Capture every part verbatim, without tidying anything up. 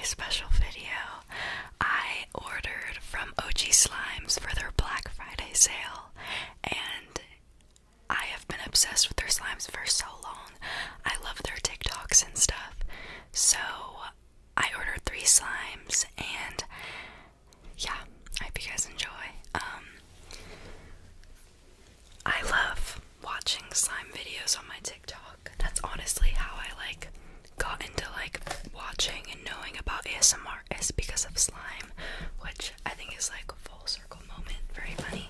special video. I ordered from O G Slimes for their Black Friday sale, and I have been obsessed with their slimes for so long. I love their TikToks and stuff. So I ordered three slimes, and yeah, I hope you guys enjoy. Um, I love watching slime videos on my TikTok. That's honestly how I like got into like watching and knowing about A S M R, is because of slime, which I think is like a full circle moment. Very funny.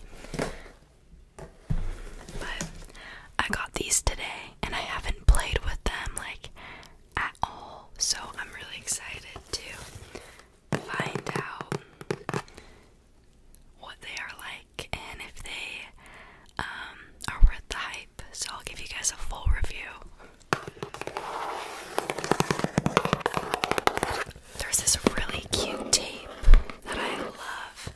But I got these today and I haven't played with them like at all, so I'm really excited to find out what they are like and if they um, are worth the hype. So I'll give you guys a full review. There's this really cute tape that I love.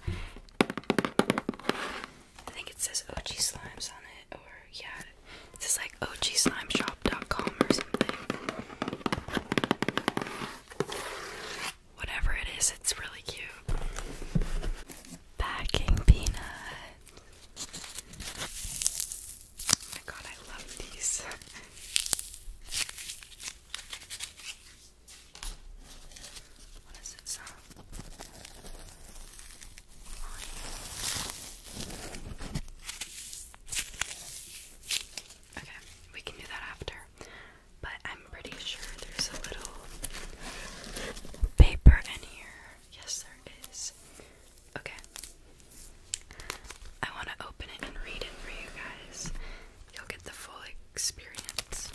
I think it says O G Slimes on it, or yeah, it says like O G slime shop dot com or something. Whatever it is, it's really cute. Packing peanut. Oh my god, I love these. What does it sound? Okay, we can do that after. But I'm pretty sure there's a little paper in here. Yes, there is. Okay. I want to open it and read it for you guys. You'll get the full experience.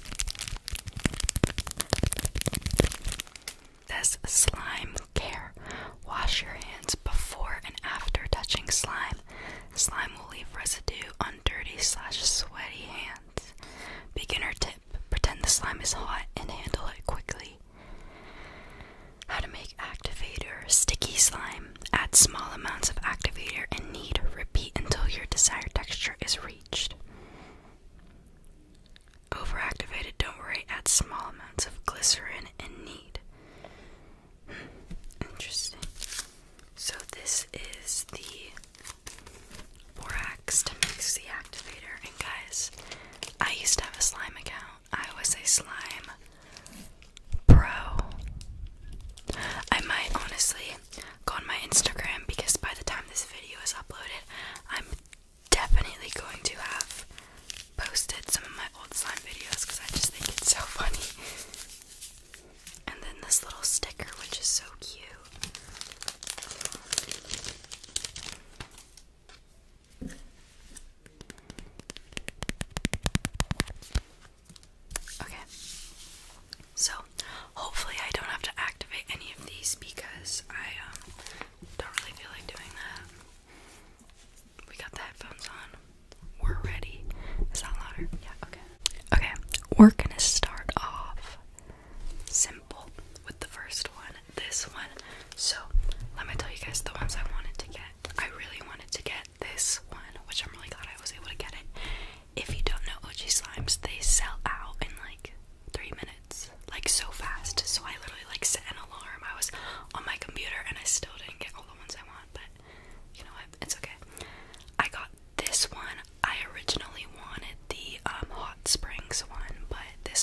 This slime care. Wash your hands before and after touching slime. Slime will leave residue on dirty slash sweaty hands. Beginner tip: pretend the slime is hot and handle it quickly. How to make activator sticky slime. Add small amounts of activator and knead. Repeat until your desired texture is reached. Overactivated, don't worry, add small amounts of glycerin and knead. Hmm, interesting. So this is the borax to mix the activator. And guys, I used to have a slime account. I was a slime pro. I might honestly go on my Instagram, because by the time this video is uploaded, I'm definitely going to have posted some of my old slime videos, because I just think it's so funny. And then this little sticker, which is so cute. Okay, so hopefully I don't have to activate any of these, because I um, don't really feel like doing that. We got the headphones on. We're ready. Is that louder? Yeah, okay. Okay, we're gonna start off simple with the first one, this one. So, let me tell you guys the ones I wanted to get. I really wanted to get this one, which I'm really glad I was able to get it. If you don't know O G Slimes, they sell out in like three minutes. Like so fast. So I literally like set an alarm. I was on my computer and I still didn't get all the ones I want, but you know what? It's okay. I got this one. I originally wanted the um, Hot Springs one, but this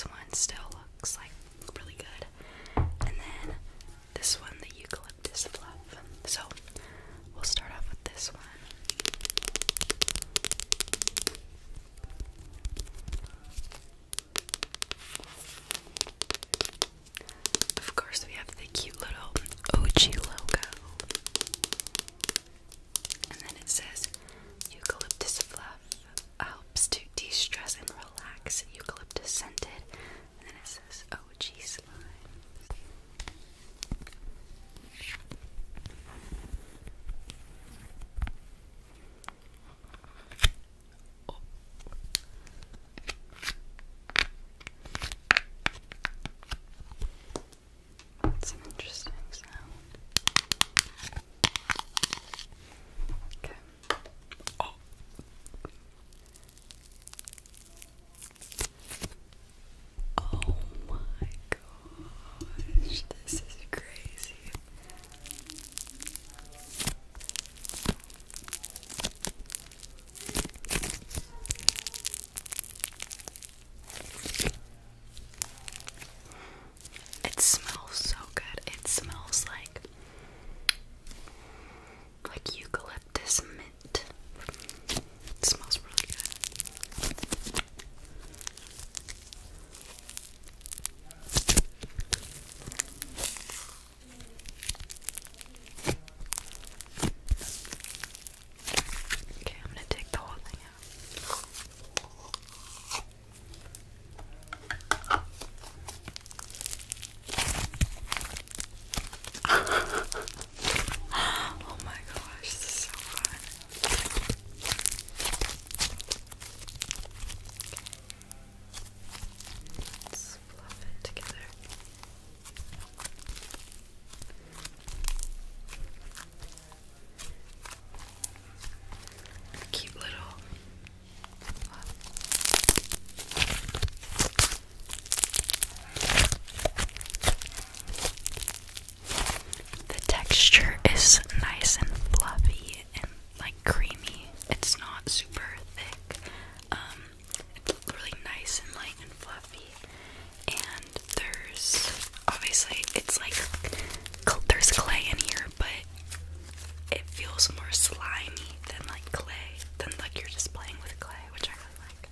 texture is nice and fluffy and like creamy. It's not super thick. Um, it's really nice and light and fluffy. And there's obviously it's like there's clay in here, but it feels more slimy than like clay, than like you're just playing with clay, which I really like.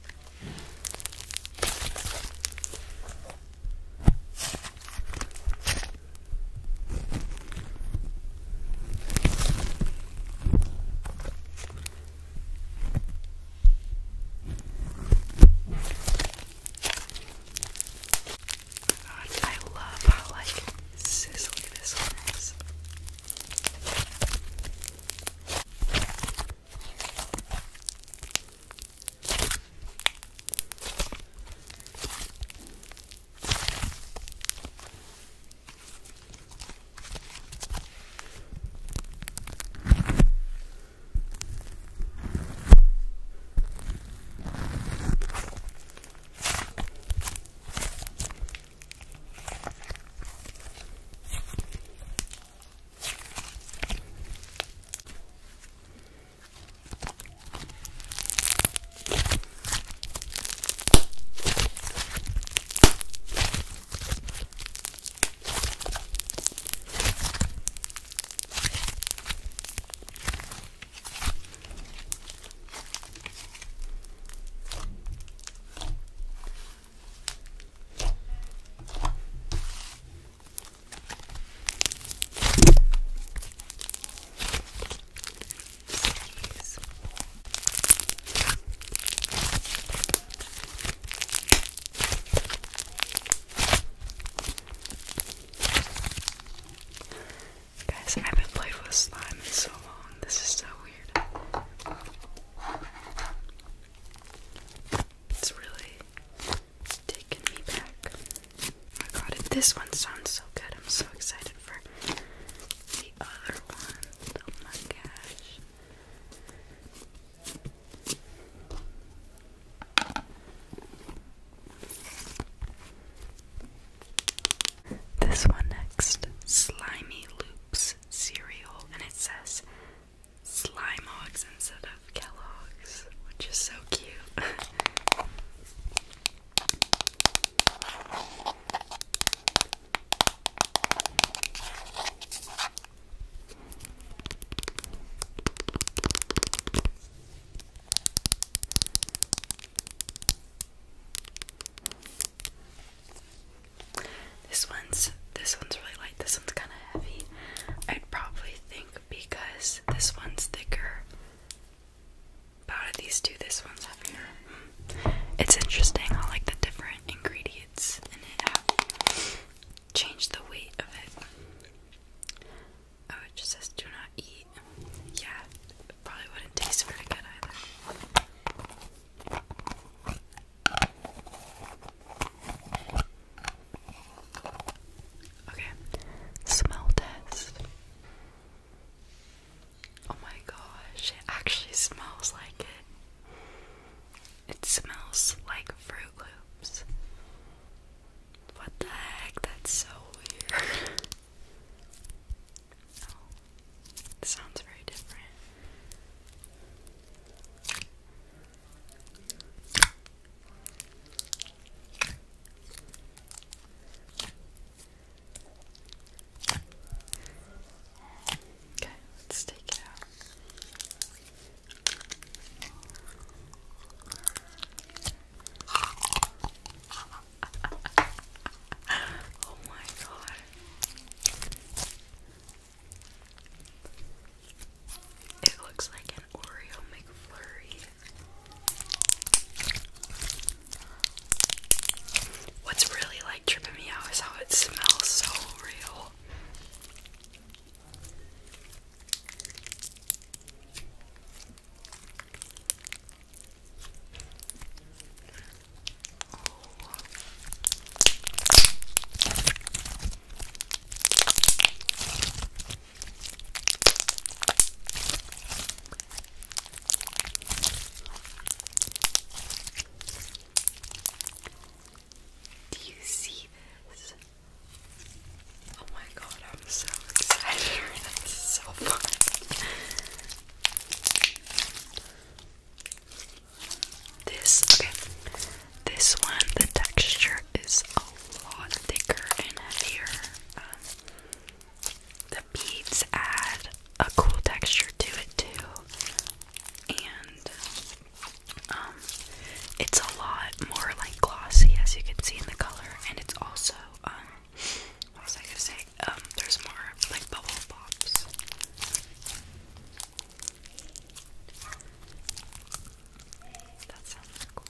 God, I love how like sizzly this one is. Guys, I haven't played with slime in so long. This is so weird. It's really taking me back. Oh my god, this one sounds so good. I'm so excited for the other one. Oh my gosh. This one next, Slimy Loops cereal, and it says Slime Hogs instead of Kellogg's, which is so cute. This one's this one's really light. This one's kind of heavy. I'd probably think because this one's thicker. But out of these two, this one's heavier. It's interesting how like the different ingredients in it have changed the weight of it. Oh, it just says do not eat. Yeah, it probably wouldn't taste very good either. Okay, smell test. Oh my gosh, it actually smells like it. It smells like Fruit as you can see in the color, and it's also, um, what was I gonna say? Um, there's more like bubble pops. That sounds cool.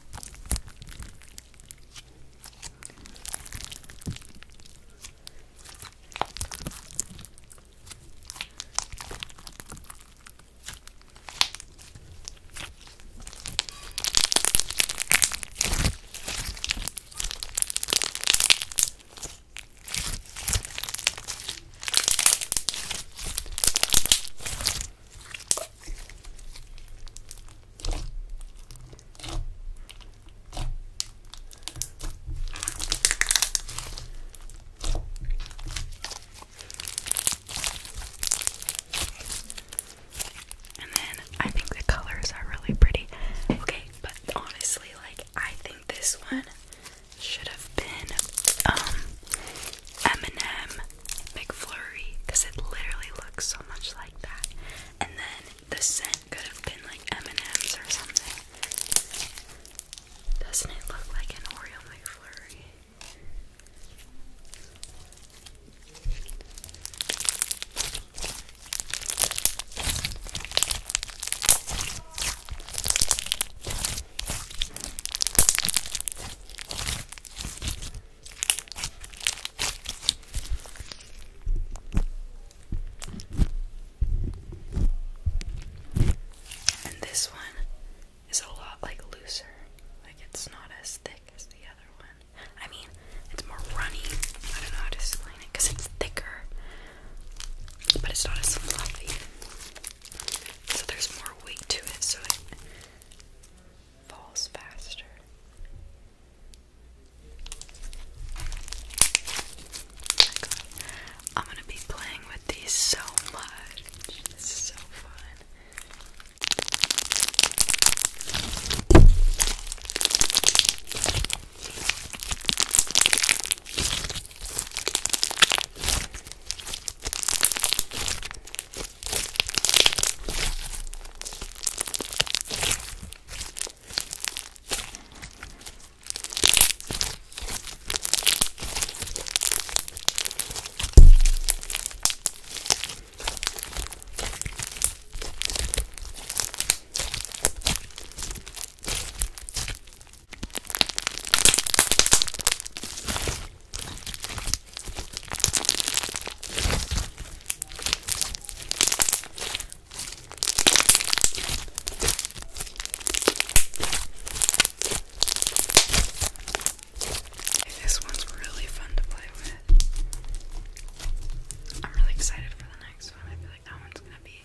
And then I think the colors are really pretty. Okay, but honestly, like, I think this one should have been um M and M McFlurry, because it literally looks so much like that. And then the scent could have been like M and M's or something. Doesn't it look like an Oreo McFlurry? And this one is a lot like looser. Like, it's not as thick as the other one. I mean, it's more runny. I don't know how to explain it because it's thicker, but it's not as fluffy. So there's more weight to it, so it falls faster. I'm gonna be playing with these so much. This is so fun. This one's really fun to play with. I'm really excited for the next one. I feel like that one's gonna be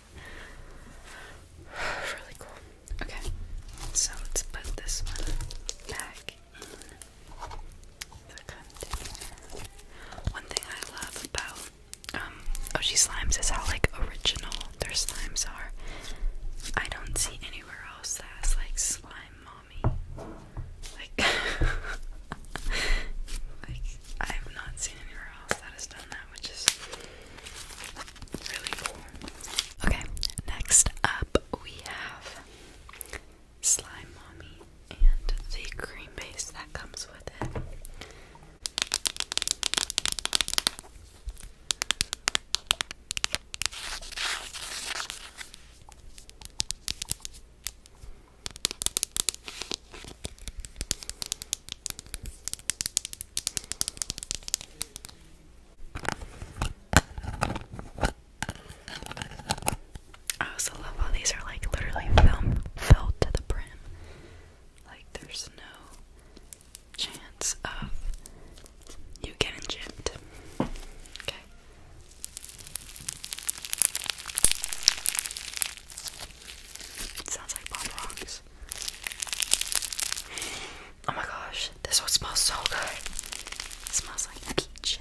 really cool. Okay, so let's put this one back in the container. One thing I love about um, O G Slimes is how like original their slimes are. I don't see anywhere else that has like slime mommy. Like, like I have not seen anywhere else that has done that, which is really cool. Okay, next up we have Slime Mommy and the cream base that comes with it. I also love how these are like literally film filled to the brim. Like, there's no chance of you getting gypped. Okay. It sounds like Pop Rocks. Oh my gosh, this one smells so good. It smells like peaches.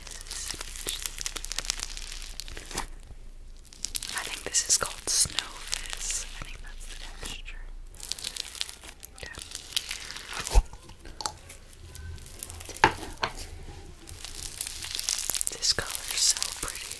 I think this is called Snow Fizz. I think that's the texture. Okay. This color is so pretty.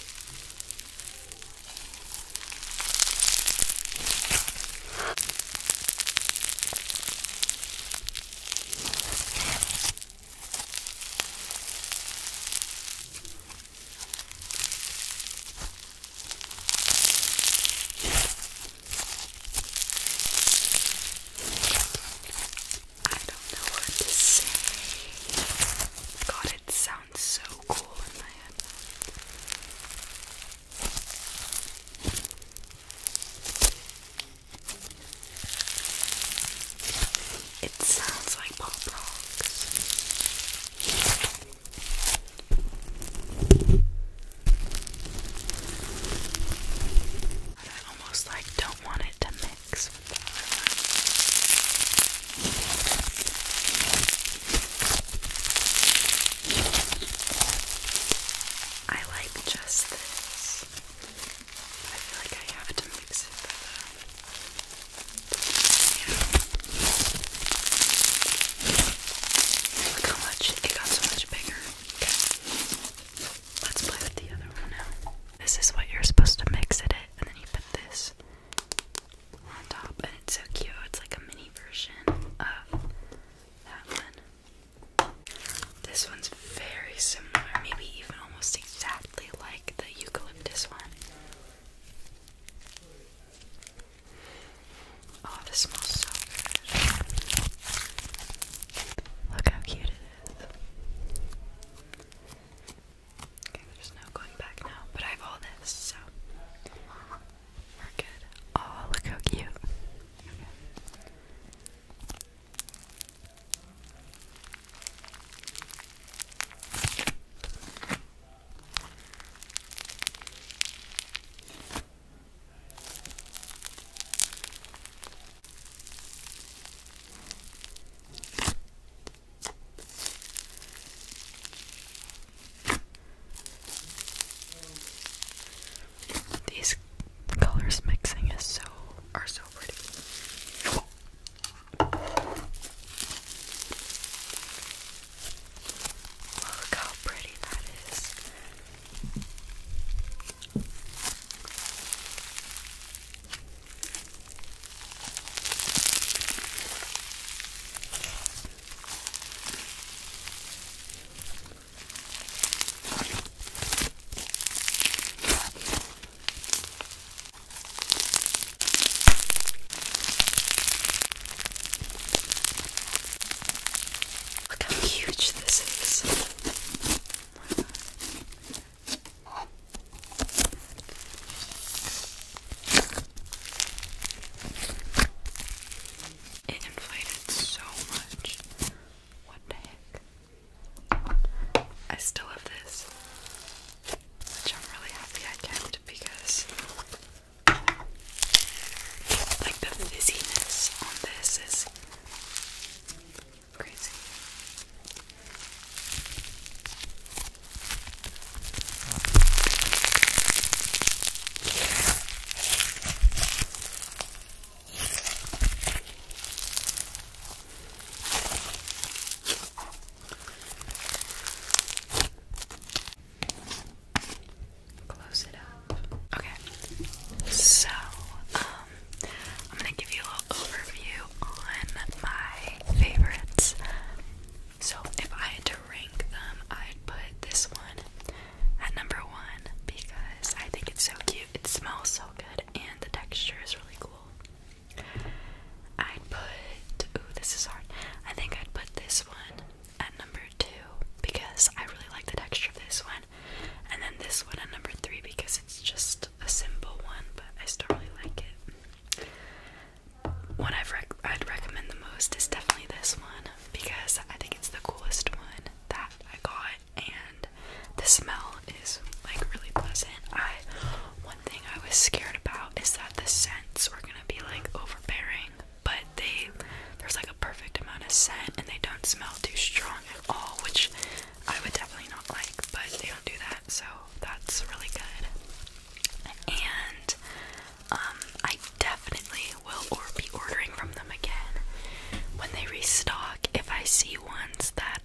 much this is. It inflated so much. What the heck? I still have this, which I'm really happy I kept because, like, the fizziness on this is crazy. Close it up. Okay, so um, I'm gonna give you a little overview on my favorites. So if I had to rank them, I'd put this one at number one because I think it's so cute. It smells so good and the texture is really cool. I'd put, ooh, this is hard. I think I'd put this one at number two because I really like the texture of this one. And then this one at number three because it's just a simple one, but I still really like it. One I've rec I'd recommend the most is definitely this one because I think it's the coolest one that I got, and the smell is like really pleasant. I one thing I was scared about is that the scents were gonna be like overbearing, but they there's like a perfect amount of scent and they don't smell too strong at all, which I would definitely not like, but they don't do that, so that's really good. And um, I definitely will or be ordering from them again when they restock. If I see ones that